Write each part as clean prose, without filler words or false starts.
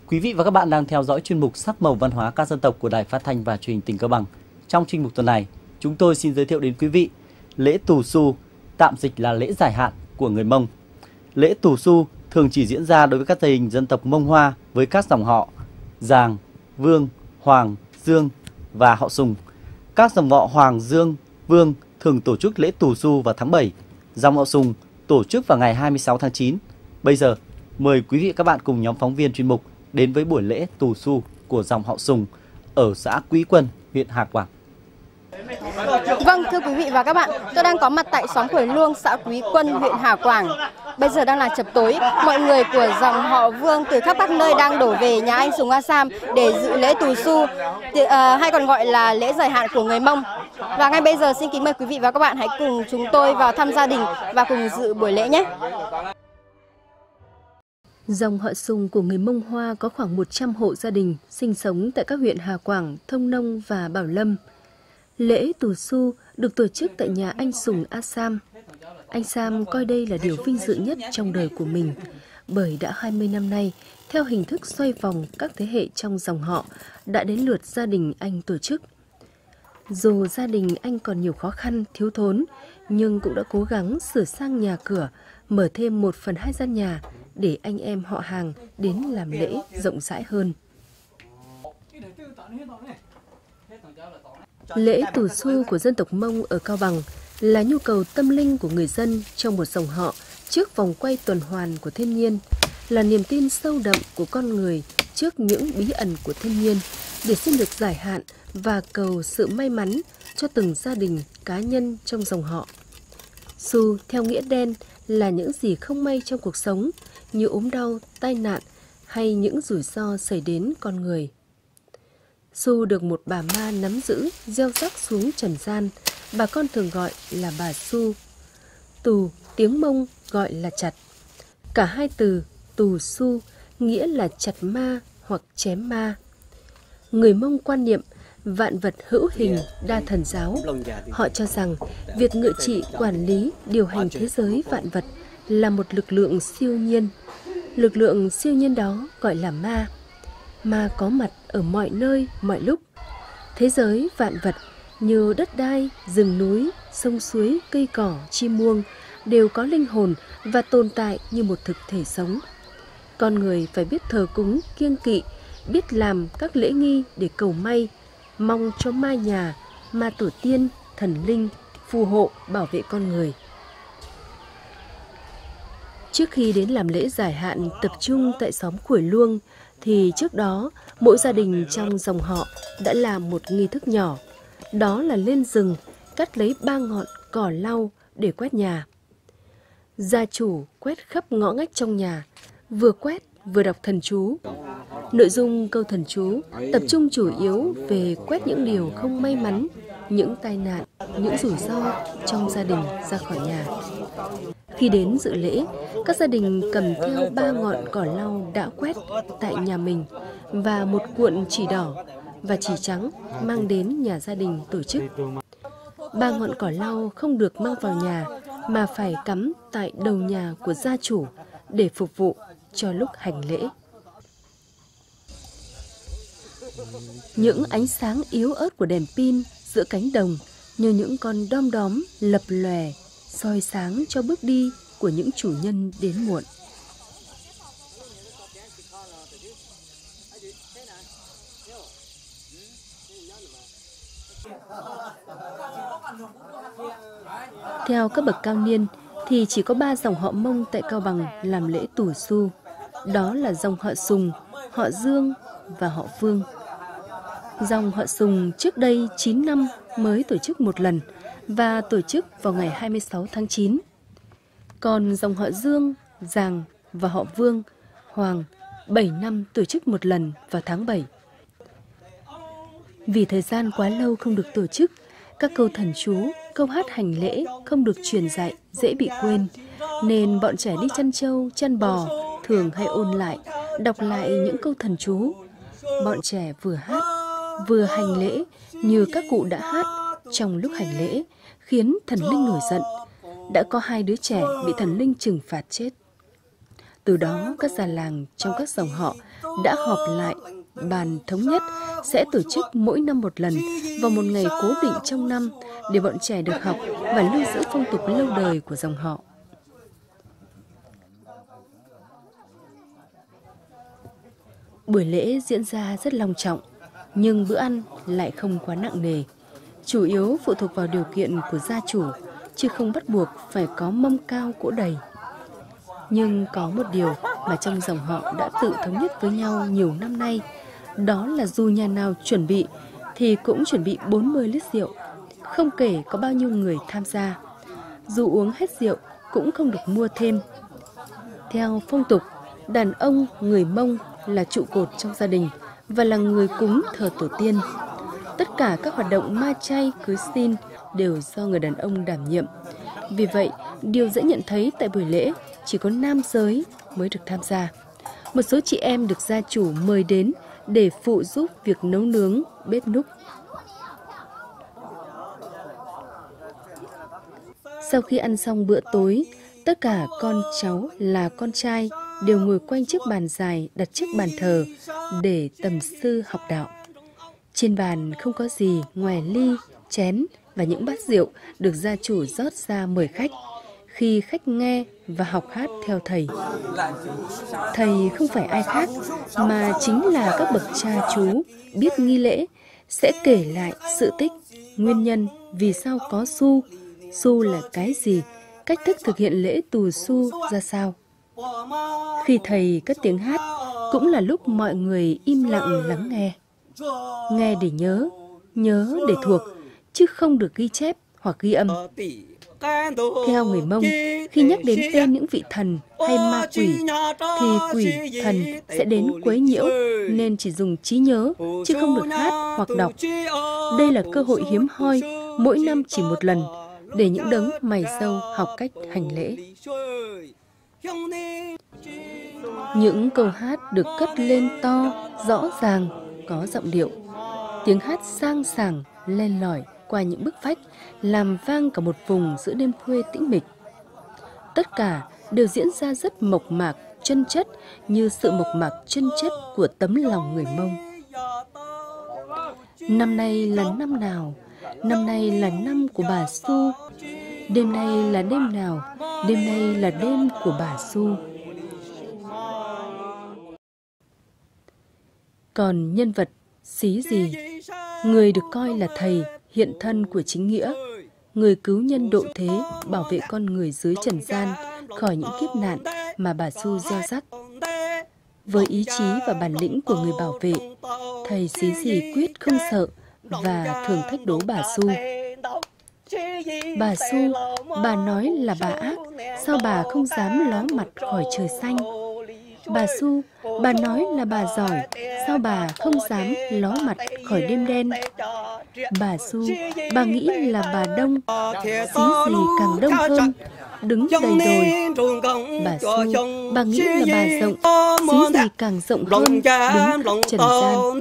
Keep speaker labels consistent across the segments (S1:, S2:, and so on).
S1: Quý vị và các bạn đang theo dõi chuyên mục Sắc màu văn hóa các dân tộc của Đài Phát thanh và Truyền hình tỉnh Cao Bằng. Trong chuyên mục tuần này, chúng tôi xin giới thiệu đến quý vị lễ Tù Xu, tạm dịch là lễ giải hạn của người Mông. Lễ Tù Xu thường chỉ diễn ra đối với các gia đình dân tộc Mông Hoa với các dòng họ Giàng, Vương, Hoàng, Dương và họ Sùng. Các dòng họ Hoàng, Dương, Vương thường tổ chức lễ Tù Xu vào tháng 7, dòng họ Sùng tổ chức vào ngày 26 tháng 9. Bây giờ, mời quý vị và các bạn cùng nhóm phóng viên chuyên mục đến với buổi lễ Tù Xu của dòng họ Sùng ở xã Quý Quân, huyện Hà Quảng.
S2: Vâng, thưa quý vị và các bạn, tôi đang có mặt tại xóm Khuổi Luông, xã Quý Quân, huyện Hà Quảng. Bây giờ đang là chập tối, mọi người của dòng họ Vương từ khắp các nơi đang đổ về nhà anh Sùng A Sam để dự lễ Tù Xu, hay còn gọi là lễ giải hạn của người Mông. Và ngay bây giờ xin kính mời quý vị và các bạn hãy cùng chúng tôi vào thăm gia đình và cùng dự buổi lễ nhé.
S3: Dòng họ Sùng của người Mông Hoa có khoảng 100 hộ gia đình sinh sống tại các huyện Hà Quảng, Thông Nông và Bảo Lâm. Lễ Tù Xu được tổ chức tại nhà anh Sùng A Sam. Anh Sam coi đây là điều vinh dự nhất trong đời của mình, bởi đã 20 năm nay, theo hình thức xoay vòng các thế hệ trong dòng họ, đã đến lượt gia đình anh tổ chức. Dù gia đình anh còn nhiều khó khăn, thiếu thốn, nhưng cũng đã cố gắng sửa sang nhà cửa, mở thêm 1/2 gian nhà để anh em họ hàng đến làm lễ rộng rãi hơn. Lễ Tù Xu của dân tộc Mông ở Cao Bằng là nhu cầu tâm linh của người dân trong một dòng họ trước vòng quay tuần hoàn của thiên nhiên, là niềm tin sâu đậm của con người trước những bí ẩn của thiên nhiên để xin được giải hạn và cầu sự may mắn cho từng gia đình, cá nhân trong dòng họ. Xu theo nghĩa đen là những gì không may trong cuộc sống như ốm đau, tai nạn hay những rủi ro xảy đến con người. Xu được một bà ma nắm giữ, gieo rắc xuống trần gian, bà con thường gọi là bà Xu. Tù, tiếng Mông gọi là chặt. Cả hai từ Tù Xu nghĩa là chặt ma hoặc chém ma. Người Mông quan niệm vạn vật hữu hình, đa thần giáo. Họ cho rằng việc ngự trị, quản lý, điều hành thế giới vạn vật là một lực lượng siêu nhiên. Lực lượng siêu nhiên đó gọi là ma. Ma có mặt ở mọi nơi, mọi lúc. Thế giới vạn vật như đất đai, rừng núi, sông suối, cây cỏ, chim muông đều có linh hồn và tồn tại như một thực thể sống. Con người phải biết thờ cúng, kiêng kỵ, biết làm các lễ nghi để cầu may, mong cho ma nhà, ma tổ tiên, thần linh phù hộ bảo vệ con người. Trước khi đến làm lễ giải hạn tập trung tại xóm Khuổi Luông, thì trước đó mỗi gia đình trong dòng họ đã làm một nghi thức nhỏ. Đó là lên rừng, cắt lấy 3 ngọn cỏ lau để quét nhà. Gia chủ quét khắp ngõ ngách trong nhà, vừa quét vừa đọc thần chú. Nội dung câu thần chú tập trung chủ yếu về quét những điều không may mắn, những tai nạn, những rủi ro trong gia đình ra khỏi nhà. Khi đến dự lễ, các gia đình cầm theo 3 ngọn cỏ lau đã quét tại nhà mình và một cuộn chỉ đỏ và chỉ trắng mang đến nhà gia đình tổ chức. 3 ngọn cỏ lau không được mang vào nhà mà phải cắm tại đầu nhà của gia chủ để phục vụ cho lúc hành lễ. Những ánh sáng yếu ớt của đèn pin giữa cánh đồng như những con đom đóm lập lòe soi sáng cho bước đi của những chủ nhân đến muộn. Theo các bậc cao niên thì chỉ có 3 dòng họ Mông tại Cao Bằng làm lễ Tù Xu. Đó là dòng họ Sùng, họ Dương và họ Vương. Dòng họ Sùng trước đây 9 năm mới tổ chức một lần và tổ chức vào ngày 26 tháng 9. Còn dòng họ Dương, Giàng và họ Vương, Hoàng 7 năm tổ chức một lần vào tháng 7. Vì thời gian quá lâu không được tổ chức, các câu thần chú, câu hát hành lễ không được truyền dạy, dễ bị quên, nên bọn trẻ đi chăn trâu, chăn bò thường hay ôn lại, đọc lại những câu thần chú. Bọn trẻ vừa hát, vừa hành lễ như các cụ đã hát trong lúc hành lễ, khiến thần linh nổi giận. Đã có 2 đứa trẻ bị thần linh trừng phạt chết. Từ đó, các già làng trong các dòng họ đã họp lại bàn thống nhất sẽ tổ chức mỗi năm một lần vào một ngày cố định trong năm để bọn trẻ được học và lưu giữ phong tục lâu đời của dòng họ. Buổi lễ diễn ra rất long trọng, nhưng bữa ăn lại không quá nặng nề. Chủ yếu phụ thuộc vào điều kiện của gia chủ, chứ không bắt buộc phải có mâm cao cỗ đầy. Nhưng có một điều mà trong dòng họ đã tự thống nhất với nhau nhiều năm nay, đó là dù nhà nào chuẩn bị thì cũng chuẩn bị 40 lít rượu, không kể có bao nhiêu người tham gia. Dù uống hết rượu cũng không được mua thêm. Theo phong tục, đàn ông người Mông là trụ cột trong gia đình và là người cúng thờ tổ tiên. Tất cả các hoạt động ma chay, cưới xin đều do người đàn ông đảm nhiệm. Vì vậy, điều dễ nhận thấy tại buổi lễ chỉ có nam giới mới được tham gia. Một số chị em được gia chủ mời đến để phụ giúp việc nấu nướng, bếp núc. Sau khi ăn xong bữa tối, tất cả con cháu là con trai đều ngồi quanh chiếc bàn dài đặt trước bàn thờ để tầm sư học đạo. Trên bàn không có gì ngoài ly, chén và những bát rượu được gia chủ rót ra mời khách, khi khách nghe và học hát theo thầy. Thầy không phải ai khác mà chính là các bậc cha chú biết nghi lễ, sẽ kể lại sự tích, nguyên nhân vì sao có su, su là cái gì, cách thức thực hiện lễ tù su ra sao. Khi thầy cất tiếng hát, cũng là lúc mọi người im lặng lắng nghe. Nghe để nhớ, nhớ để thuộc, chứ không được ghi chép hoặc ghi âm. Theo người Mông, khi nhắc đến tên những vị thần hay ma quỷ, thì quỷ thần sẽ đến quấy nhiễu, nên chỉ dùng trí nhớ, chứ không được hát hoặc đọc. Đây là cơ hội hiếm hoi, mỗi năm chỉ một lần, để những đấng mày râu học cách hành lễ. Những câu hát được cất lên to, rõ ràng, có giọng điệu. Tiếng hát sang sảng, len lỏi qua những bức vách, làm vang cả một vùng giữa đêm khuya tĩnh mịch. Tất cả đều diễn ra rất mộc mạc, chân chất, như sự mộc mạc chân chất của tấm lòng người Mông. Năm nay là năm nào? Năm nay là năm của bà Su. Đêm nay là đêm nào? Đêm nay là đêm của bà Su. Còn nhân vật xí gì? Người được coi là thầy, hiện thân của chính nghĩa, người cứu nhân độ thế, bảo vệ con người dưới trần gian khỏi những kiếp nạn mà bà Su gieo rắc. Với ý chí và bản lĩnh của người bảo vệ, thầy xí gì quyết không sợ và thường thách đố bà Su. Bà Su, bà nói là bà ác, sao bà không dám ló mặt khỏi trời xanh? Bà Su, bà nói là bà giỏi, sao bà không dám ló mặt khỏi đêm đen? Bà Su, bà nghĩ là bà đông, xí gì càng đông hơn, đứng đầy đồi. Bà Su, bà nghĩ là bà rộng, xí gì càng rộng hơn, đứng trần gian.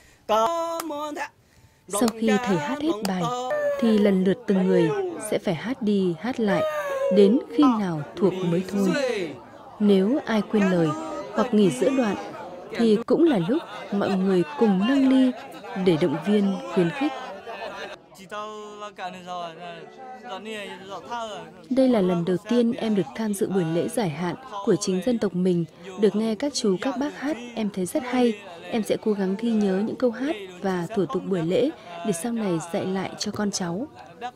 S3: Sau khi thầy hát hết bài, thì lần lượt từng người sẽ phải hát đi hát lại, đến khi nào thuộc mới thôi. Nếu ai quên lời hoặc nghỉ giữa đoạn, thì cũng là lúc mọi người cùng nâng ly để động viên khuyến khích. Đây là lần đầu tiên em được tham dự buổi lễ giải hạn của chính dân tộc mình. Được nghe các chú các bác hát, em thấy rất hay. Em sẽ cố gắng ghi nhớ những câu hát và thủ tục buổi lễ để sau này dạy lại cho con cháu.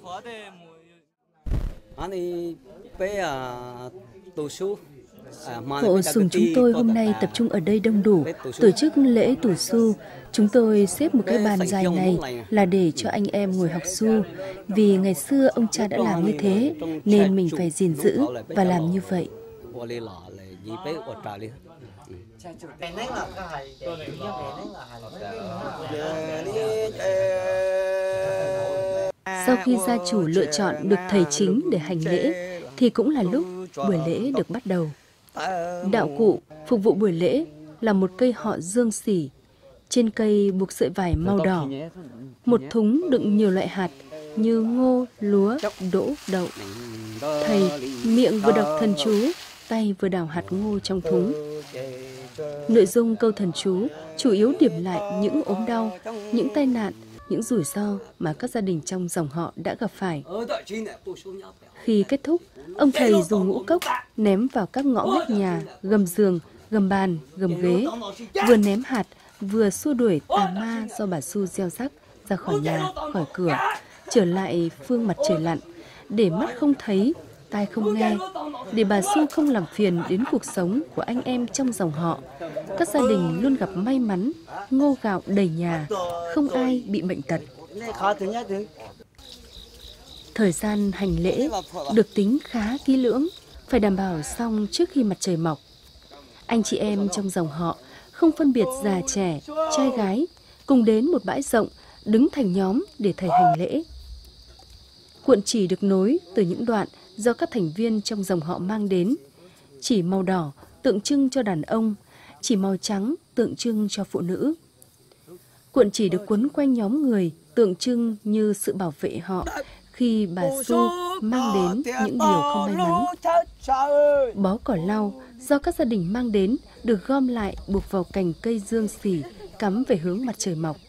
S3: Hộ Sùng chúng tôi hôm nay tập trung ở đây đông đủ, tổ chức lễ tù su. Chúng tôi xếp một cái bàn dài này là để cho anh em ngồi học su. Vì ngày xưa ông cha đã làm như thế, nên mình phải gìn giữ và làm như vậy. Sau khi gia chủ lựa chọn được thầy chính để hành lễ, thì cũng là lúc buổi lễ được bắt đầu. Đạo cụ phục vụ buổi lễ là một cây họ dương xỉ. Trên cây buộc sợi vải màu đỏ. Một thúng đựng nhiều loại hạt như ngô, lúa, đỗ, đậu. Thầy miệng vừa đọc thần chú, tay vừa đào hạt ngô trong thúng. Nội dung câu thần chú chủ yếu điểm lại những ốm đau, những tai nạn, những rủi ro mà các gia đình trong dòng họ đã gặp phải. Khi kết thúc, ông thầy dùng ngũ cốc ném vào các ngõ ngách nhà, gầm giường, gầm bàn, gầm ghế, vừa ném hạt, vừa xua đuổi tà ma do bà Su gieo rắc ra khỏi nhà, khỏi cửa, trở lại phương mặt trời lặn, để mắt không thấy, tai không nghe, để bà Su không làm phiền đến cuộc sống của anh em trong dòng họ. Các gia đình luôn gặp may mắn, ngô gạo đầy nhà, không ai bị bệnh tật. Thời gian hành lễ được tính khá kỹ lưỡng, phải đảm bảo xong trước khi mặt trời mọc. Anh chị em trong dòng họ không phân biệt già trẻ, trai gái, cùng đến một bãi rộng, đứng thành nhóm để thầy hành lễ. Cuộn chỉ được nối từ những đoạn do các thành viên trong dòng họ mang đến. Chỉ màu đỏ tượng trưng cho đàn ông, chỉ màu trắng tượng trưng cho phụ nữ. Cuộn chỉ được quấn quanh nhóm người tượng trưng như sự bảo vệ họ khi bà Su mang đến những điều không may mắn. Bó cỏ lau do các gia đình mang đến được gom lại buộc vào cành cây dương xỉ cắm về hướng mặt trời mọc.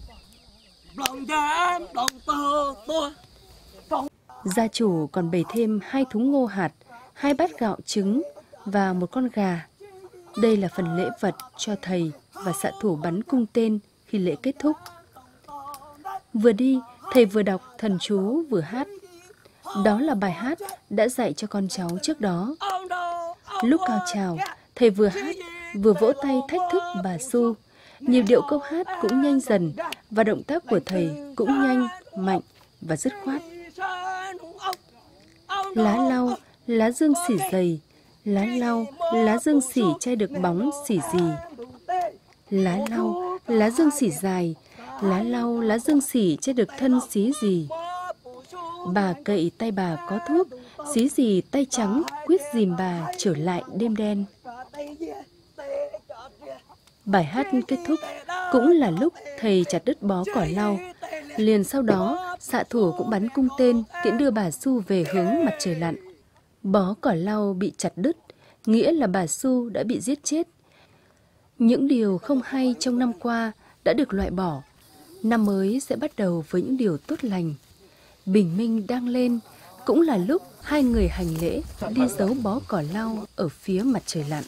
S3: Gia chủ còn bày thêm 2 thúng ngô hạt, 2 bát gạo trứng và 1 con gà. Đây là phần lễ vật cho thầy và xạ thủ bắn cung tên khi lễ kết thúc. Vừa đi, thầy vừa đọc thần chú vừa hát. Đó là bài hát đã dạy cho con cháu trước đó. Lúc cao trào, thầy vừa hát vừa vỗ tay thách thức bà Su. Nhịp điệu câu hát cũng nhanh dần và động tác của thầy cũng nhanh, mạnh và dứt khoát. Lá lau, lá dương xỉ dày, lá lau, lá dương xỉ che được bóng xỉ gì. Lá lau, lá dương xỉ dài, lá lau, lá dương xỉ che được thân xí gì. Bà cậy tay bà có thuốc, xí gì tay trắng quyết dìm bà trở lại đêm đen. Bài hát kết thúc cũng là lúc thầy chặt đứt bó cỏ lau. Liền sau đó, xạ thủ cũng bắn cung tên tiễn đưa bà Su về hướng mặt trời lặn. Bó cỏ lau bị chặt đứt, nghĩa là bà Su đã bị giết chết. Những điều không hay trong năm qua đã được loại bỏ. Năm mới sẽ bắt đầu với những điều tốt lành. Bình minh đang lên, cũng là lúc 2 người hành lễ đi giấu bó cỏ lau ở phía mặt trời lặn.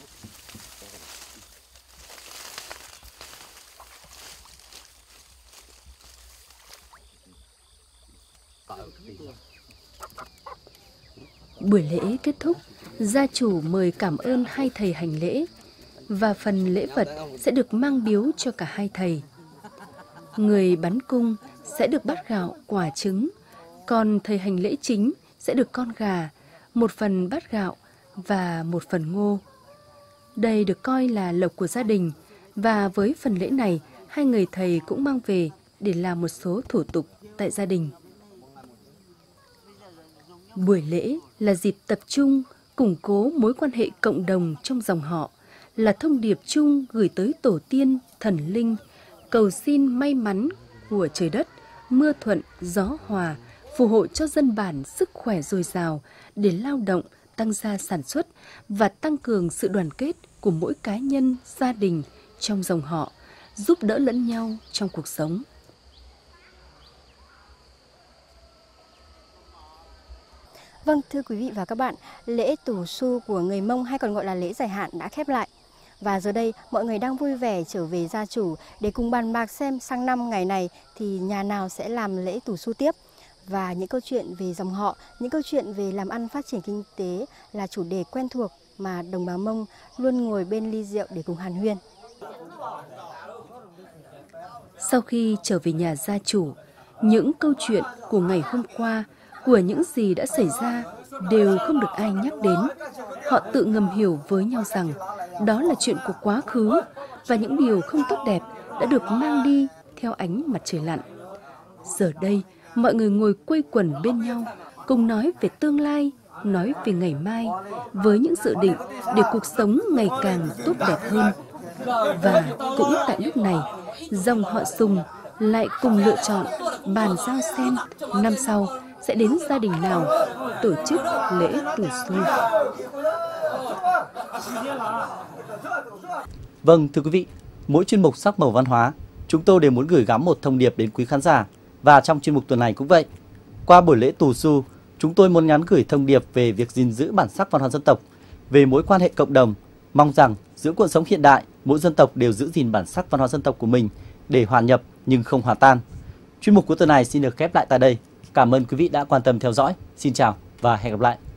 S3: Buổi lễ kết thúc, gia chủ mời cảm ơn 2 thầy hành lễ và phần lễ vật sẽ được mang biếu cho cả 2 thầy. Người bắn cung sẽ được bát gạo, quả trứng, còn thầy hành lễ chính sẽ được con gà, 1 phần bát gạo và 1 phần ngô. Đây được coi là lộc của gia đình, và với phần lễ này, 2 người thầy cũng mang về để làm một số thủ tục tại gia đình. Buổi lễ là dịp tập trung, củng cố mối quan hệ cộng đồng trong dòng họ, là thông điệp chung gửi tới tổ tiên, thần linh, cầu xin may mắn của trời đất, mưa thuận, gió hòa, phù hộ cho dân bản sức khỏe dồi dào để lao động, tăng gia sản xuất và tăng cường sự đoàn kết của mỗi cá nhân, gia đình trong dòng họ, giúp đỡ lẫn nhau trong cuộc sống.
S2: Vâng, thưa quý vị và các bạn, lễ Tù Su của người Mông hay còn gọi là lễ giải hạn đã khép lại. Và giờ đây, mọi người đang vui vẻ trở về gia chủ để cùng bàn bạc xem sang năm ngày này thì nhà nào sẽ làm lễ Tù Su tiếp. Và những câu chuyện về dòng họ, những câu chuyện về làm ăn phát triển kinh tế là chủ đề quen thuộc mà đồng bào Mông luôn ngồi bên ly rượu để cùng hàn huyên.
S3: Sau khi trở về nhà gia chủ, những câu chuyện của ngày hôm qua, của những gì đã xảy ra đều không được ai nhắc đến. Họ tự ngầm hiểu với nhau rằng đó là chuyện của quá khứ và những điều không tốt đẹp đã được mang đi theo ánh mặt trời lặn. Giờ đây, mọi người ngồi quây quần bên nhau, cùng nói về tương lai, nói về ngày mai, với những dự định để cuộc sống ngày càng tốt đẹp hơn. Và cũng tại lúc này, dòng họ Sùng lại cùng lựa chọn bàn giao xem năm sau sẽ đến gia đình nào tổ chức lễ Tù Su.
S1: Vâng, thưa quý vị, mỗi chuyên mục sắc màu văn hóa, chúng tôi đều muốn gửi gắm một thông điệp đến quý khán giả. Và trong chuyên mục tuần này cũng vậy. Qua buổi lễ Tù Xu, chúng tôi muốn nhắn gửi thông điệp về việc gìn giữ bản sắc văn hóa dân tộc, về mối quan hệ cộng đồng. Mong rằng giữa cuộc sống hiện đại, mỗi dân tộc đều giữ gìn bản sắc văn hóa dân tộc của mình để hòa nhập nhưng không hòa tan. Chuyên mục của tuần này xin được khép lại tại đây. Cảm ơn quý vị đã quan tâm theo dõi. Xin chào và hẹn gặp lại.